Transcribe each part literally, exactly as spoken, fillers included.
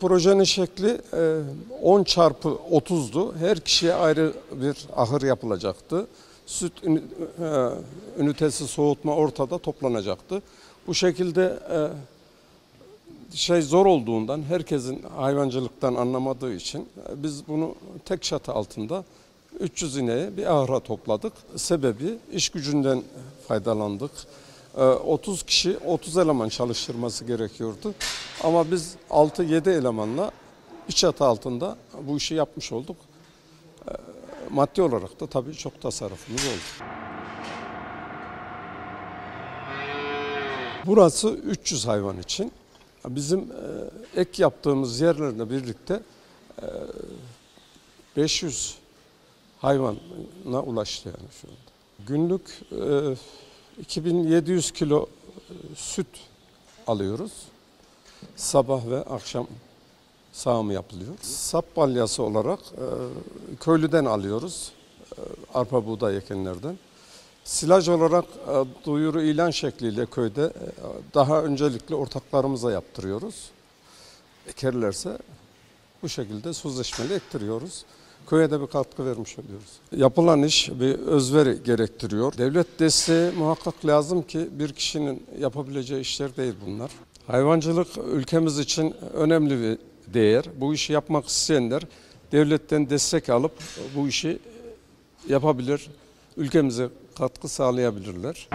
projenin şekli on çarpı otuzdu. Her kişiye ayrı bir ahır yapılacaktı. Süt ünitesi soğutma ortada toplanacaktı. Bu şekilde şey zor olduğundan, herkesin hayvancılıktan anlamadığı için biz bunu tek çatı altında üç yüz ineği bir ahıra topladık. Sebebi iş gücünden faydalandık. otuz kişi otuz eleman çalıştırması gerekiyordu. Ama biz altı yedi elemanla bir çatı altında bu işi yapmış olduk. Maddi olarak da tabii çok tasarrufumuz oldu. Burası üç yüz hayvan için. Bizim ek yaptığımız yerlerle birlikte beş yüz hayvana ulaştı yani şu anda. Günlük iki bin yedi yüz kilo süt alıyoruz. Sabah ve akşam sağımı yapılıyor. Sap balyası olarak köylüden alıyoruz. Arpa buğday ekenlerden. Silaj olarak duyuru ilan şekliyle köyde daha öncelikle ortaklarımıza yaptırıyoruz. Ekerlerse bu şekilde sözleşmeli ektiriyoruz. Köye de bir katkı vermiş oluyoruz. Yapılan iş bir özveri gerektiriyor. Devlet desteği muhakkak lazım ki bir kişinin yapabileceği işler değil bunlar. Hayvancılık ülkemiz için önemli bir değer. Bu işi yapmak isteyenler devletten destek alıp bu işi yapabilir, ülkemize katkı sağlayabilirler.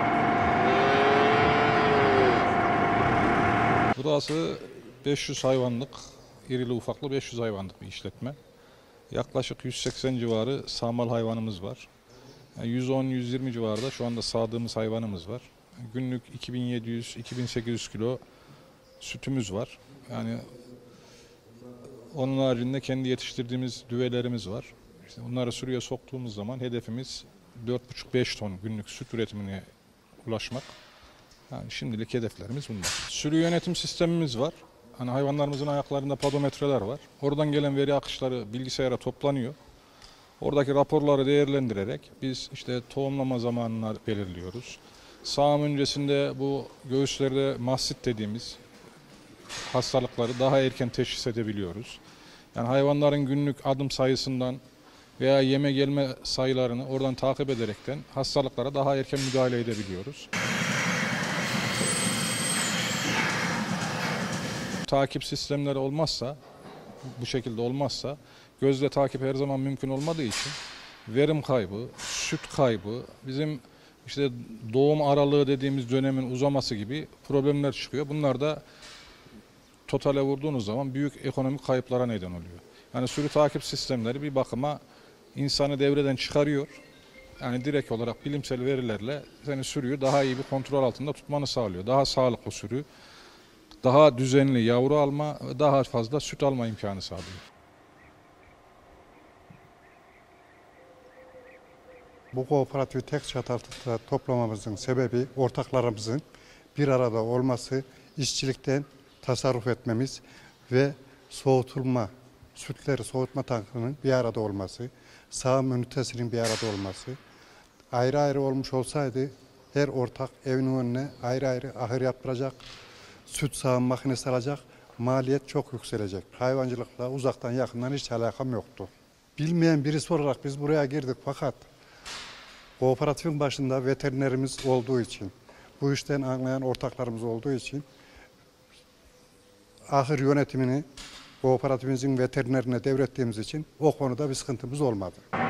Burası beş yüz hayvanlık, irili ufaklı beş yüz hayvanlık bir işletme. Yaklaşık yüz seksen civarı sağmal hayvanımız var. yüz on yüz yirmi civarında şu anda sağdığımız hayvanımız var. Günlük iki bin yedi yüz iki bin sekiz yüz kilo sütümüz var. Yani onun haricinde kendi yetiştirdiğimiz düvelerimiz var. İşte bunları sürüye soktuğumuz zaman hedefimiz dört buçuk beş ton günlük süt üretimine ulaşmak. Yani şimdilik hedeflerimiz bunlar. Sürü yönetim sistemimiz var. Hani hayvanlarımızın ayaklarında podometreler var. Oradan gelen veri akışları bilgisayara toplanıyor. Oradaki raporları değerlendirerek biz işte tohumlama zamanını belirliyoruz. Sağım öncesinde bu göğüslerde mastit dediğimiz hastalıkları daha erken teşhis edebiliyoruz. Yani hayvanların günlük adım sayısından veya yeme gelme sayılarını oradan takip ederekten hastalıklara daha erken müdahale edebiliyoruz. Takip sistemleri olmazsa, bu şekilde olmazsa gözle takip her zaman mümkün olmadığı için verim kaybı, süt kaybı, bizim işte doğum aralığı dediğimiz dönemin uzaması gibi problemler çıkıyor. Bunlar da totale vurduğunuz zaman büyük ekonomik kayıplara neden oluyor. Yani sürü takip sistemleri bir bakıma insanı devreden çıkarıyor. Yani direkt olarak bilimsel verilerle seni sürüyü daha iyi bir kontrol altında tutmanı sağlıyor. Daha sağlıklı sürü, daha düzenli yavru alma, daha fazla süt alma imkanı sağlıyor. Bu kooperatifi tek çatı altında toplamamızın sebebi ortaklarımızın bir arada olması, işçilikten tasarruf etmemiz ve soğutulma, sütleri soğutma tankının bir arada olması, sağım ünitesinin bir arada olması. Ayrı ayrı olmuş olsaydı her ortak evinin önüne ayrı ayrı ahır yaptıracak, süt sağım makinesi alacak, maliyet çok yükselecek. Hayvancılıkla uzaktan yakından hiç alakam yoktu. Bilmeyen birisi olarak biz buraya girdik fakat kooperatifin başında veterinerimiz olduğu için, bu işten anlayan ortaklarımız olduğu için ahır yönetimini kooperatifimizin veterinerine devrettiğimiz için o konuda bir sıkıntımız olmadı.